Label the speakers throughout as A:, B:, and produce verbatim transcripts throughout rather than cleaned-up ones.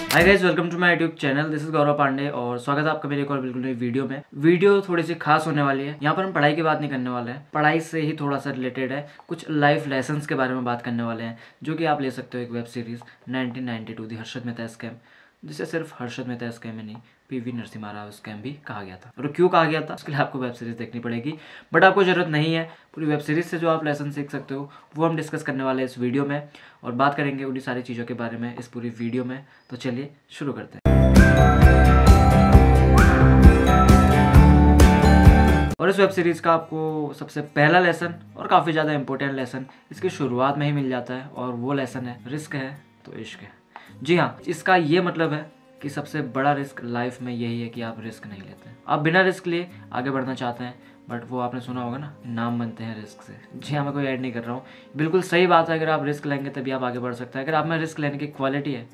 A: Hi guys, welcome to my YouTube channel. This is Gaurav Pandey और स्वागत है आपका मेरे एक और बिल्कुल नई वीडियो में। वीडियो थोड़ी सी खास होने वाली है। यहाँ पर हम पढ़ाई की बात नहीं करने वाले हैं, पढ़ाई से ही थोड़ा सा रिलेटेड है। कुछ लाइफ लेसन्स के बारे में बात करने वाले हैं जो कि आप ले सकते हो एक web series nineteen ninety two the Harshad Mehta scam, जिसे सिर्फ हर्षद मेहता स्कैम ही नहीं पीवी नरसिम्हा राव स्कैम भी कहा गया था। और क्यों कहा गया था उसके लिए आपको वेब सीरीज देखनी पड़ेगी, बट आपको जरूरत नहीं है। पूरी वेब सीरीज से जो आप लेसन सीख सकते हो वो हम डिस्कस करने वाले हैं इस वीडियो में और बात करेंगे उन्हीं सारी चीज़ों के बारे में इस पूरी वीडियो में। तो चलिए शुरू करते हैं। और इस वेब सीरीज़ का आपको सबसे पहला लेसन और काफ़ी ज़्यादा इंपॉर्टेंट लेसन इसकी शुरुआत में ही मिल जाता है और वो लेसन है रिस्क है तो इश्क है। जी हाँ, इसका ये मतलब है कि सबसे बड़ा रिस्क लाइफ में यही है कि आप रिस्क नहीं लेते। आप बिना रिस्क लिए आगे बढ़ना चाहते हैं, बट वो आपने सुना होगा ना, नाम बनते हैं रिस्क से। जी हाँ, मैं कोई ऐड नहीं कर रहा हूँ, बिल्कुल सही बात है। अगर आप रिस्क लेंगे तभी आप आगे बढ़ सकते हैं। अगर आप में रिस्क लेने की क्वालिटी है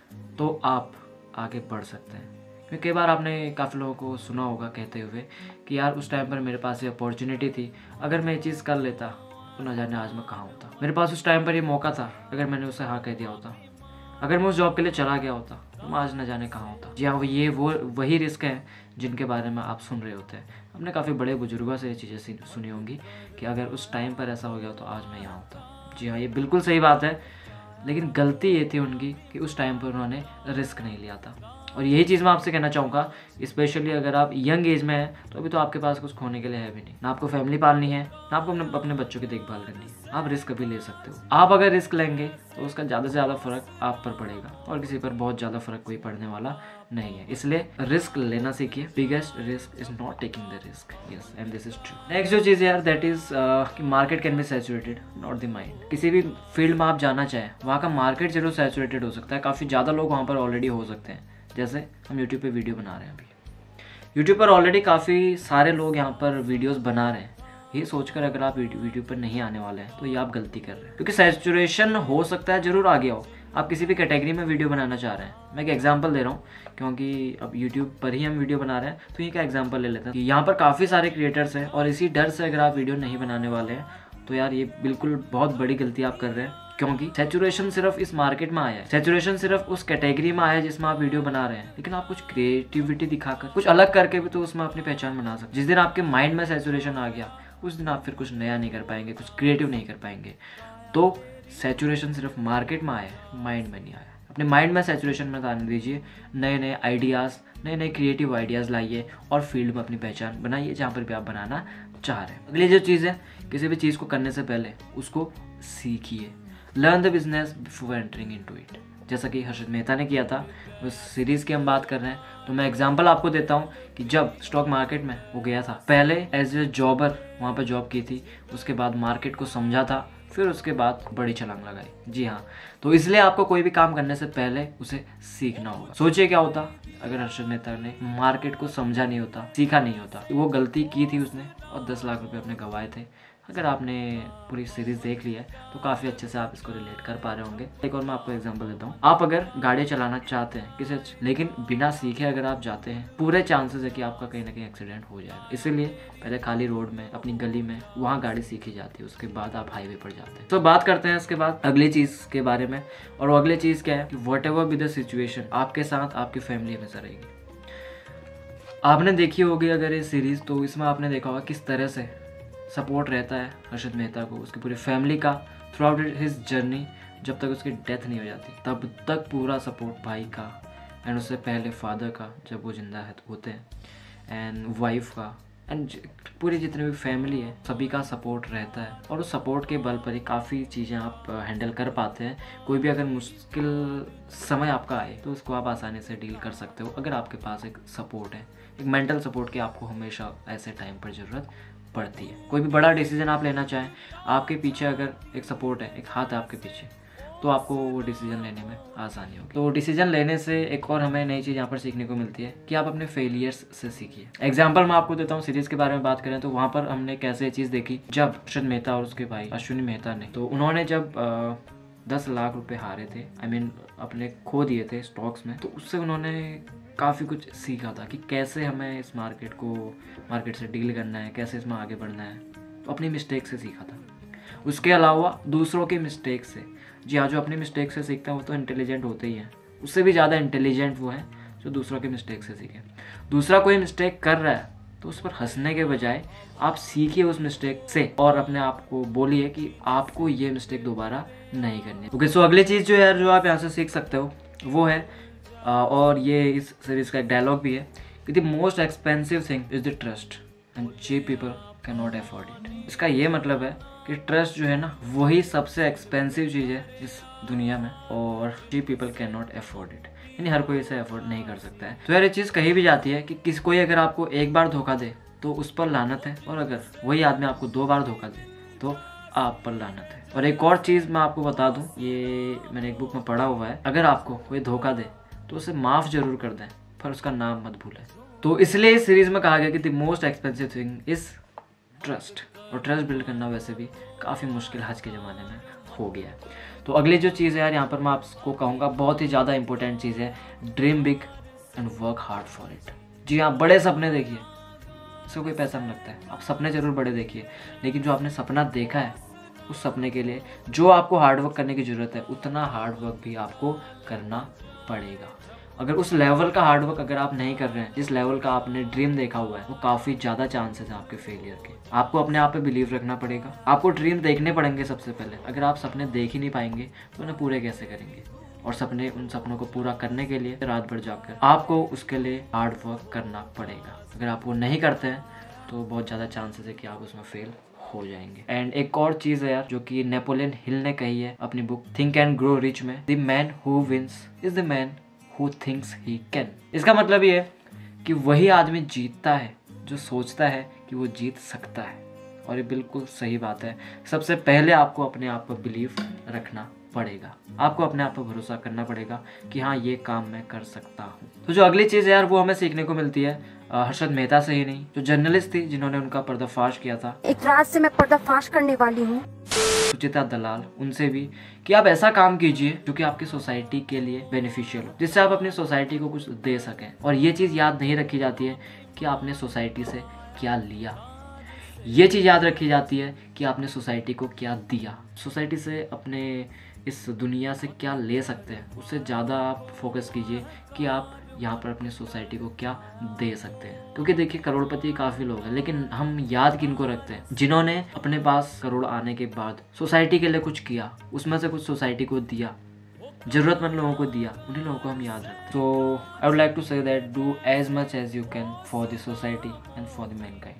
A: तो आप आगे बढ़ सकते हैं। क्योंकि कई बार आपने काफ़ी लोगों को सुना होगा कहते हुए कि यार उस टाइम पर मेरे पास ये अपॉर्चुनिटी थी, अगर मैं ये चीज़ कर लेता तो ना जाने आज मैं कहाँ होता। मेरे पास उस टाइम पर ये मौका था, अगर मैंने उसे हाँ कह दिया होता, अगर मैं उस जॉब के लिए चला गया होता तो मैं आज न जाने कहाँ होता। जी हाँ, ये वो वही रिस्क है जिनके बारे में आप सुन रहे होते हैं। हमने काफ़ी बड़े बुजुर्गों से ये चीज़ें सुनी होंगी कि अगर उस टाइम पर ऐसा हो गया तो आज मैं यहाँ होता। जी हाँ, ये बिल्कुल सही बात है, लेकिन गलती ये थी उनकी कि उस टाइम पर उन्होंने रिस्क नहीं लिया था। और यही चीज़ मैं आपसे कहना चाहूँगा, स्पेशली अगर आप यंग एज में हैं तो अभी तो आपके पास कुछ खोने के लिए है भी नहीं, ना आपको फैमिली पालनी है, ना आपको अपने अपने बच्चों की देखभाल करनी है। आप रिस्क भी ले सकते हो। आप अगर रिस्क लेंगे तो उसका ज़्यादा से ज़्यादा फर्क आप पर पड़ेगा और किसी पर बहुत ज़्यादा फर्क कोई पड़ने वाला नहीं है। इसलिए रिस्क लेना सीखिए। Biggest risk is not taking the risk, yes, and this is true. Next जो चीज़ है यार, दैट इज कि market can be saturated not the mind. किसी भी फील्ड में आप जाना चाहें, वहाँ का मार्केट जरूर सैचुरेटेड हो सकता है, काफ़ी ज़्यादा लोग वहाँ पर ऑलरेडी हो सकते हैं। जैसे हम यूट्यूब पे वीडियो बना रहे हैं, अभी यूट्यूब पर ऑलरेडी काफ़ी सारे लोग यहाँ पर वीडियोस बना रहे हैं। ये सोचकर अगर आप यूट्यूब पर नहीं आने वाले हैं तो ये आप गलती कर रहे हैं, क्योंकि सैचुरेशन हो सकता है जरूर आ गया हो। आप किसी भी कैटेगरी में वीडियो बनाना चाह रहे हैं, मैं एक एग्जांपल दे रहा हूँ क्योंकि अब यूट्यूब पर ही हम वीडियो बना रहे हैं, तो ये का एग्जांपल ले लेते हैं कि यहाँ पर काफ़ी सारे क्रिएटर्स हैं और इसी डर से अगर आप वीडियो नहीं बनाने वाले हैं तो यार ये बिल्कुल बहुत बड़ी गलती आप कर रहे हैं। क्योंकि सैचुरेशन सिर्फ इस मार्केट में आया है, सैचुरेशन सिर्फ उस कैटेगरी में आया है जिसमें आप वीडियो बना रहे हैं, लेकिन आप कुछ क्रिएटिविटी दिखाकर कुछ अलग करके भी तो उसमें अपनी पहचान बना सकते। जिस दिन आपके माइंड में सैचुरेशन आ गया उस दिन आप फिर कुछ नया नहीं कर पाएंगे, कुछ क्रिएटिव नहीं कर पाएंगे। तो सैचुरेशन सिर्फ मार्केट में आया है, माइंड में नहीं आया। अपने माइंड में सैचुरेशन में आने दीजिए, नए नए आइडियाज़, नए नए क्रिएटिव आइडियाज़ लाइए और फील्ड में अपनी पहचान बनाइए जहाँ पर भी आप बनाना चाह रहे हैं। अगली जो चीज़ है, किसी भी चीज़ को करने से पहले उसको सीखिए। Learn the business before entering into it, जैसा कि हर्षद मेहता ने किया था। उस सीरीज़ की हम बात कर रहे हैं तो मैं एग्जांपल आपको देता हूँ कि जब स्टॉक मार्केट में वो गया था, पहले एज ए जॉबर वहाँ पर जॉब की थी, उसके बाद मार्केट को समझा था, फिर उसके बाद बड़ी छलांग लगाई। जी हाँ, तो इसलिए आपको कोई भी काम करने से पहले उसे सीखना होगा। सोचिए क्या होता अगर हर्षद मेहता ने मार्केट को समझा नहीं होता, सीखा नहीं होता। वो गलती की थी उसने और दस लाख रुपए अपने गंवाए थे। अगर आपने पूरी सीरीज देख ली है तो काफ़ी अच्छे से आप इसको रिलेट कर पा रहे होंगे। एक और मैं आपको एग्जांपल देता हूँ। आप अगर गाड़ी चलाना चाहते हैं किसी, लेकिन बिना सीखे अगर आप जाते हैं, पूरे चांसेस है कि आपका कहीं ना कहीं एक्सीडेंट हो जाएगा। इसीलिए पहले खाली रोड में, अपनी गली में, वहाँ गाड़ी सीखी जाती है, उसके बाद आप हाईवे पर जाते हैं। तो बात करते हैं इसके बाद अगली चीज़ के बारे में। और अगली चीज़ क्या है कि whatever be the situation, आपके साथ आपकी फैमिली हमेशा रहेगी। आपने देखी होगी अगर ये सीरीज़, तो इसमें आपने देखा होगा किस तरह से सपोर्ट रहता है हर्षद मेहता को, उसकी पूरी फैमिली का थ्रू आउट हिज जर्नी। जब तक उसकी डेथ नहीं हो जाती तब तक पूरा सपोर्ट भाई का, एंड उससे पहले फादर का जब वो जिंदा है होते हैं, एंड वाइफ का, एंड पूरी जितनी भी फैमिली है सभी का सपोर्ट रहता है। और उस सपोर्ट के बल पर ही काफ़ी चीज़ें आप हैंडल कर पाते हैं। कोई भी अगर मुश्किल समय आपका आए तो उसको आप आसानी से डील कर सकते हो अगर आपके पास एक सपोर्ट है, एक मेंटल सपोर्ट की आपको हमेशा ऐसे टाइम पर ज़रूरत पड़ती है। कोई भी बड़ा डिसीजन आप लेना चाहें, आपके पीछे अगर एक सपोर्ट है, एक हाथ है आपके पीछे, तो आपको वो डिसीजन लेने में आसानी होगी। तो डिसीजन लेने से एक और हमें नई चीज़ यहाँ पर सीखने को मिलती है कि आप अपने फेलियर्स से सीखिए। एग्जाम्पल मैं आपको देता हूँ, सीरीज़ के बारे में बात करें तो वहाँ पर हमने कैसे चीज़ देखी। जब हर्षद मेहता और उसके भाई अश्विनी मेहता ने, तो उन्होंने जब आ, दस लाख रुपए हारे थे, आई I मीन mean, अपने खो दिए थे स्टॉक्स में, तो उससे उन्होंने काफ़ी कुछ सीखा था कि कैसे हमें इस मार्केट को मार्केट से डील करना है, कैसे इसमें आगे बढ़ना है। तो अपनी मिस्टेक से सीखा था। उसके अलावा दूसरों की मिस्टेक से, जी हाँ, जो अपनी मिस्टेक से सीखते हैं वो तो इंटेलिजेंट होते ही हैं, उससे भी ज़्यादा इंटेलिजेंट वो है जो दूसरों के मिस्टेक से सीखे। दूसरा कोई मिस्टेक कर रहा है तो उस पर हंसने के बजाय आप सीखिए उस मिस्टेक से और अपने आप को बोलिए कि आपको ये मिस्टेक दोबारा नहीं करनी। ओके, सो अगली चीज़ जो यार जो आप यहाँ से सीख सकते हो वो है आ, और ये इस सीरीज का एक डायलॉग भी है कि the most expensive thing is the trust and cheap people can not afford it. इसका ये मतलब है कि ट्रस्ट जो है ना वही सबसे एक्सपेंसिव चीज़ है इस दुनिया में और cheap people can not afford it, यानी हर कोई इसे अफोर्ड नहीं कर सकता है। तो यार ये चीज़ कही भी जाती है कि किस कोई अगर आपको एक बार धोखा दे तो उस पर लानत है, और अगर वही आदमी आपको दो बार धोखा दे तो आप पर लानत है। और एक और चीज़ मैं आपको बता दूं, ये मैंने एक बुक में पढ़ा हुआ है, अगर आपको कोई धोखा दे तो उसे माफ़ जरूर कर दें पर उसका नाम मत भूलें। तो इसलिए इस सीरीज़ में कहा गया कि the most expensive thing is trust, और ट्रस्ट बिल्ड करना वैसे भी काफ़ी मुश्किल आज के ज़माने में हो गया है। तो अगली जो चीज़ है यार यहाँ पर मैं आपको कहूँगा बहुत ही ज़्यादा इंपॉर्टेंट चीज़ है, dream big and work hard for it. जी हाँ, बड़े सपने देखिए, इससे कोई पैसा नहीं लगता है। आप सपने ज़रूर बड़े देखिए, लेकिन जो आपने सपना देखा है उस सपने के लिए जो आपको हार्डवर्क करने की ज़रूरत है उतना हार्डवर्क भी आपको करना पड़ेगा। अगर उस लेवल का हार्डवर्क अगर आप नहीं कर रहे हैं जिस लेवल का आपने ड्रीम देखा हुआ है, वो काफ़ी ज़्यादा चांसेस हैं आपके फेलियर के। आपको अपने आप पे बिलीव रखना पड़ेगा, आपको ड्रीम देखने पड़ेंगे सबसे पहले। अगर आप सपने देख ही नहीं पाएंगे तो उन्हें पूरे कैसे करेंगे, और सपने उन सपनों को पूरा करने के लिए रात भर जाकर आपको उसके लिए हार्ड वर्क करना पड़ेगा। अगर आप वो नहीं करते हैं तो बहुत ज़्यादा चांसेस है कि आप उसमें फेल हो जाएंगे। एंड एक और चीज़ है यार जो कि नेपोलियन हिल ने कही है अपनी book Think and Grow Rich में, the man who wins is the man who thinks he can. इसका मतलब ये है कि वही आदमी जीतता है जो सोचता है कि वो जीत सकता है, और ये बिल्कुल सही बात है। सबसे पहले आपको अपने आप पर बिलीव रखना पड़ेगा, आपको अपने आप पर भरोसा करना पड़ेगा कि हाँ ये काम मैं कर सकता हूँ। तो जो अगली चीज़ है यार वो हमें सीखने को मिलती है हर्षद मेहता से ही नहीं, जो जर्नलिस्ट थी जिन्होंने उनका पर्दाफाश किया था,
B: एक रात से मैं पर्दाफाश करने वाली हूँ,
A: सुचिता दलाल, उनसे भी कि आप ऐसा काम कीजिए जो कि आपकी सोसाइटी के लिए बेनिफिशियल हो, जिससे आप अपनी सोसाइटी को कुछ दे सकें। और ये चीज़ याद नहीं रखी जाती है कि आपने सोसाइटी से क्या लिया, ये चीज़ याद रखी जाती है कि आपने सोसाइटी को क्या दिया। सोसाइटी से अपने इस दुनिया से क्या ले सकते हैं, उससे ज़्यादा आप फोकस कीजिए कि आप यहाँ पर अपनी सोसाइटी को क्या दे सकते हैं। क्योंकि देखिए करोड़पति काफ़ी लोग हैं, लेकिन हम याद किनको रखते हैं, जिन्होंने अपने पास करोड़ आने के बाद सोसाइटी के लिए कुछ किया, उसमें से कुछ सोसाइटी को दिया, ज़रूरतमंद लोगों को दिया, उन्हीं लोगों को हम याद रखते हैं। तो I would like to say that do as much as you can for the society and for the mankind.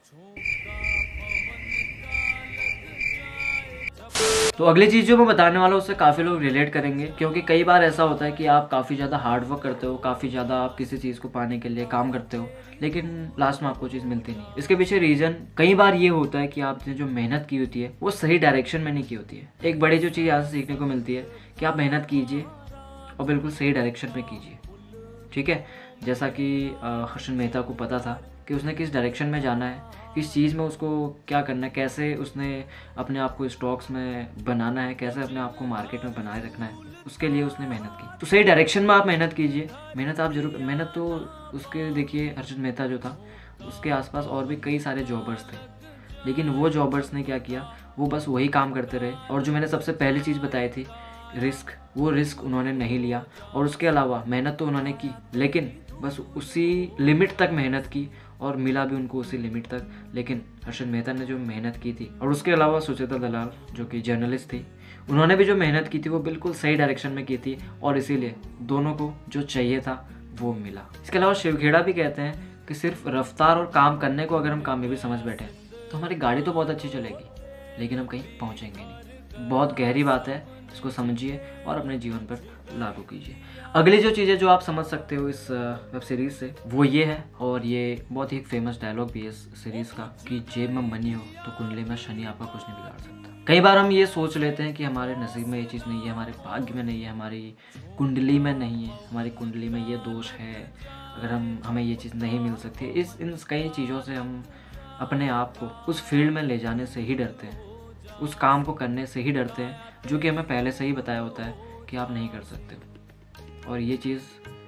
A: तो अगली चीज़ जो मैं बताने वाला हूँ उससे काफ़ी लोग रिलेट करेंगे, क्योंकि कई बार ऐसा होता है कि आप काफ़ी ज़्यादा हार्ड वर्क करते हो, काफ़ी ज़्यादा आप किसी चीज़ को पाने के लिए काम करते हो, लेकिन लास्ट में आपको चीज़ मिलती नहीं। इसके पीछे रीज़न कई बार ये होता है कि आपने जो मेहनत की होती है वो सही डायरेक्शन में नहीं की होती है। एक बड़ी जो चीज़ यहाँ से सीखने को मिलती है कि आप मेहनत कीजिए और बिल्कुल सही डायरेक्शन में कीजिए, ठीक है। जैसा कि हर्षद मेहता को पता था कि उसने किस डायरेक्शन में जाना है, किस चीज़ में उसको क्या करना है, कैसे उसने अपने आप को स्टॉक्स में बनाना है, कैसे अपने आप को मार्केट में बनाए रखना है, उसके लिए उसने मेहनत की। तो सही डायरेक्शन में आप मेहनत कीजिए, मेहनत आप जरूर मेहनत तो उसके देखिए हर्षद मेहता जो था उसके आसपास और भी कई सारे जॉबर्स थे, लेकिन वो जॉबर्स ने क्या किया, वो बस वही काम करते रहे। और जो मैंने सबसे पहली चीज़ बताई थी रिस्क, वो रिस्क उन्होंने नहीं लिया। और उसके अलावा मेहनत तो उन्होंने की, लेकिन बस उसी लिमिट तक मेहनत की और मिला भी उनको उसी लिमिट तक। लेकिन हर्षद मेहता ने जो मेहनत की थी, और उसके अलावा सुचिता दलाल जो कि जर्नलिस्ट थी, उन्होंने भी जो मेहनत की थी वो बिल्कुल सही डायरेक्शन में की थी, और इसीलिए दोनों को जो चाहिए था वो मिला। इसके अलावा शिवखेड़ा भी कहते हैं कि सिर्फ रफ्तार और काम करने को अगर हम कामयाबी समझ बैठे तो हमारी गाड़ी तो बहुत अच्छी चलेगी, लेकिन हम कहीं पहुँचेंगे नहीं। बहुत गहरी बात है, इसको समझिए और अपने जीवन पर लागू कीजिए। अगली जो चीज़ें जो आप समझ सकते हो इस वेब सीरीज़ से वो ये है, और ये बहुत ही फेमस डायलॉग भी है इस सीरीज़ का, कि जेब में मनी हो तो कुंडली में शनि आपका कुछ नहीं बिगाड़ सकता। कई बार हम ये सोच लेते हैं कि हमारे नसीब में ये चीज़ नहीं है, हमारे भाग्य में नहीं है, हमारी कुंडली में नहीं है, हमारी कुंडली में ये दोष है, अगर हम हमें ये चीज़ नहीं मिल सकती। इस इन कई चीज़ों से हम अपने आप को उस फील्ड में ले जाने से ही डरते हैं, उस काम को करने से ही डरते हैं जो कि हमें पहले से ही बताया होता है कि आप नहीं कर सकते। और ये चीज़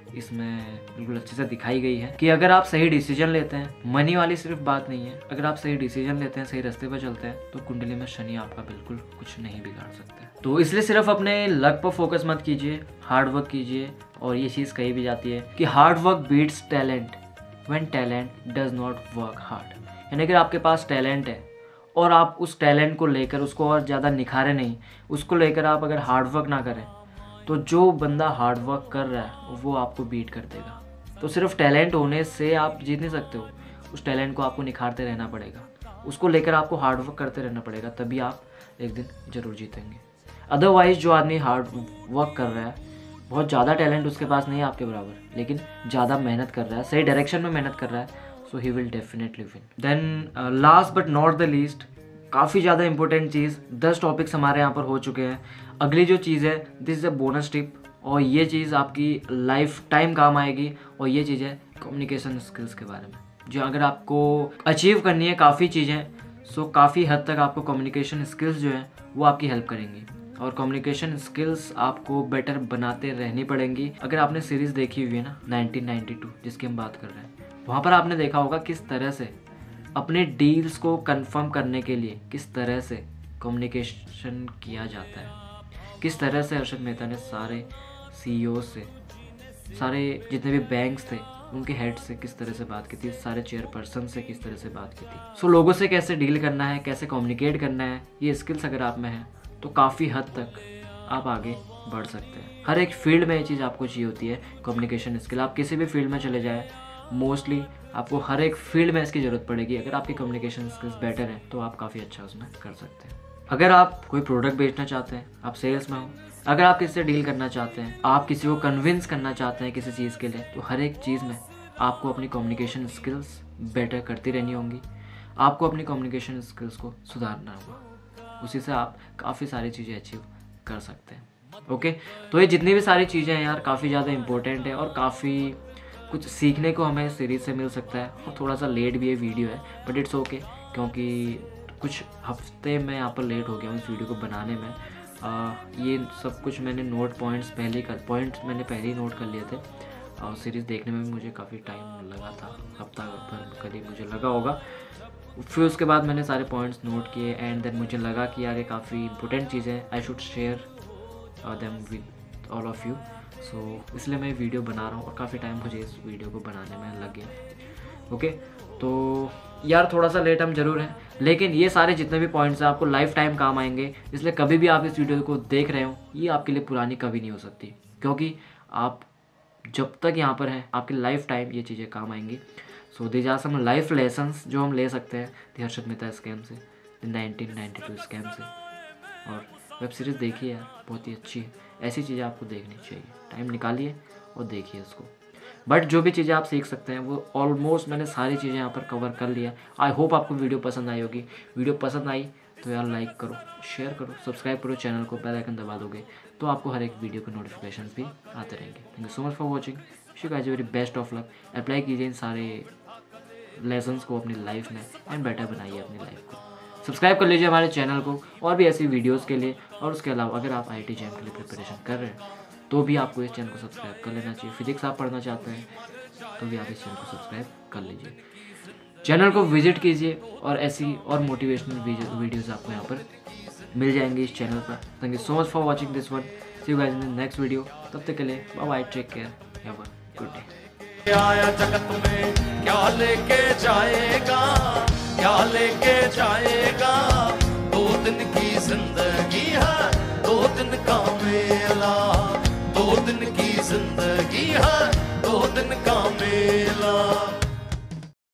A: इसमें बिल्कुल अच्छे से दिखाई गई है कि अगर आप सही डिसीजन लेते हैं, मनी वाली सिर्फ बात नहीं है, अगर आप सही डिसीजन लेते हैं, सही रास्ते पर चलते हैं, तो कुंडली में शनि आपका बिल्कुल कुछ नहीं बिगाड़ सकते। तो इसलिए सिर्फ अपने लक पर फोकस मत कीजिए, हार्ड वर्क कीजिए। और ये चीज़ कही भी जाती है कि hard work beats talent when talent does not work hard. यानी कि आपके पास टैलेंट है और आप उस टैलेंट को लेकर उसको और ज़्यादा निखारे नहीं, उसको लेकर आप अगर हार्ड वर्क ना करें, तो जो बंदा हार्ड वर्क कर रहा है वो आपको बीट कर देगा। तो सिर्फ टैलेंट होने से आप जीत नहीं सकते हो, उस टैलेंट को आपको निखारते रहना पड़ेगा, उसको लेकर आपको हार्ड वर्क करते रहना पड़ेगा, तभी आप एक दिन ज़रूर जीतेंगे। अदरवाइज़ जो आदमी हार्ड वर्क कर रहा है, बहुत ज़्यादा टैलेंट उसके पास नहीं है आपके बराबर, लेकिन ज़्यादा मेहनत कर रहा है, सही डायरेक्शन में मेहनत कर रहा है, so he will definitely win. Then last but not the least, काफ़ी ज़्यादा इंपॉर्टेंट चीज़, दस टॉपिक्स हमारे यहाँ पर हो चुके हैं। अगली जो चीज़ है, this is a bonus tip, और ये चीज़ आपकी लाइफ टाइम काम आएगी, और ये चीज़ है कम्युनिकेशन स्किल्स के बारे में, जो अगर आपको अचीव करनी है काफ़ी चीज़ें, सो काफ़ी हद तक आपको कम्युनिकेशन स्किल्स जो है वो आपकी हेल्प करेंगी। और कम्युनिकेशन स्किल्स आपको बेटर बनाते रहनी पड़ेंगी। अगर आपने सीरीज़ देखी हुई है ना नाइनटीन नाइंटी टू, जिसकी हम बात कर रहे हैं, वहाँ पर आपने देखा होगा किस तरह से अपने डील्स को कंफर्म करने के लिए किस तरह से कम्युनिकेशन किया जाता है, किस तरह से हर्षद मेहता ने सारे सीईओ से, सारे जितने भी बैंक्स थे उनके हेड से किस तरह से बात की थी, सारे चेयरपर्सन से किस तरह से बात की थी। सो so, लोगों से कैसे डील करना है, कैसे कम्युनिकेट करना है, ये स्किल्स अगर आप में है तो काफ़ी हद तक आप आगे बढ़ सकते हैं। हर एक फील्ड में ये चीज़ आपको चाहिए होती है, कम्युनिकेशन स्किल। आप किसी भी फील्ड में चले जाएँ, मोस्टली आपको हर एक फील्ड में इसकी ज़रूरत पड़ेगी। अगर आपकी कम्युनिकेशन स्किल्स बेटर हैं तो आप काफ़ी अच्छा उसमें कर सकते हैं। अगर आप कोई प्रोडक्ट बेचना चाहते हैं, आप सेल्स में हो, अगर आप किसी से डील करना चाहते हैं, आप किसी को कन्विंस करना चाहते हैं किसी चीज़ के लिए, तो हर एक चीज़ में आपको अपनी कम्युनिकेशन स्किल्स बेटर करती रहनी होंगी। आपको अपनी कम्युनिकेशन स्किल्स को सुधारना होगा, उसी से आप काफ़ी सारी चीज़ें अचीव कर सकते हैं। ओके, तो ये जितनी भी सारी चीज़ें हैं यार, काफ़ी ज़्यादा इंपॉर्टेंट है और काफ़ी कुछ सीखने को हमें सीरीज़ से मिल सकता है। और थोड़ा सा लेट भी ये वीडियो है, बट इट्स ओके, क्योंकि कुछ हफ्ते में यहाँ पर लेट हो गया हूँ इस वीडियो को बनाने में। आ, ये सब कुछ मैंने नोट पॉइंट्स पहले कर पॉइंट्स मैंने पहले ही नोट कर लिए थे, और सीरीज़ देखने में भी मुझे काफ़ी टाइम लगा था, हफ्ता भर करीब मुझे लगा होगा। फिर उसके बाद मैंने सारे पॉइंट्स नोट किए, एंड देन मुझे लगा कि यार ये काफ़ी इंपॉर्टेंट चीज़ें, I should share them with all of you. So इसलिए मैं वीडियो बना रहा हूँ, और काफ़ी टाइम मुझे इस वीडियो को बनाने में लग गया। ओके, तो यार थोड़ा सा लेट हम जरूर हैं, लेकिन ये सारे जितने भी पॉइंट्स हैं आपको लाइफ टाइम काम आएंगे। इसलिए कभी भी आप इस वीडियो को देख रहे हो, ये आपके लिए पुरानी कभी नहीं हो सकती, क्योंकि आप जब तक यहाँ पर हैं आपकी लाइफ टाइम ये चीज़ें काम आएंगी। So these are some life lessons जो हम ले सकते हैं दी हर्षद मेहता स्कैम से, नाइनटीन नाइंटी टू स्कैम से। और वेब सीरीज़ देखिए यार, बहुत ही अच्छी है, ऐसी चीज़ें आपको देखनी चाहिए, टाइम निकालिए और देखिए उसको। बट जो भी चीज़ें आप सीख सकते हैं वो ऑलमोस्ट मैंने सारी चीज़ें यहाँ पर कवर कर लिया। आई होप आपको वीडियो पसंद आई होगी। वीडियो पसंद आई तो यार लाइक करो, शेयर करो, सब्सक्राइब करो चैनल को, बेल आइकन दबा दोगे तो आपको हर एक वीडियो के नोटिफिकेशंस भी आते रहेंगे। Thank you so much for watching, wish you guys very best of luck. Apply कीजिए इन सारे लेसन्स को अपनी लाइफ में एंड बेटर बनाइए अपनी लाइफ को। सब्सक्राइब कर लीजिए हमारे चैनल को और भी ऐसी वीडियोज़ के लिए। और उसके अलावा अगर आप आई टी जैम के लिए प्रिपरेशन कर रहे हैं तो भी आपको इस चैनल को सब्सक्राइब कर लेना चाहिए। फिजिक्स आप पढ़ना चाहते हैं तो भी आप इस चैनल को सब्सक्राइब कर लीजिए, चैनल को विजिट कीजिए, और ऐसी और मोटिवेशनल वीडियोस आपको यहाँ पर मिल जाएंगी इस चैनल पर। Thank you so much for watching this one, see you guys in the next video. तब तक के लिए bye bye, take care, have a good day.
C: आया जगत में क्या लेके जाएगा, क्या लेके जाएगा, दो दिन की जिंदगी है, दो दिन का मेला, दो दिन की जिंदगी है।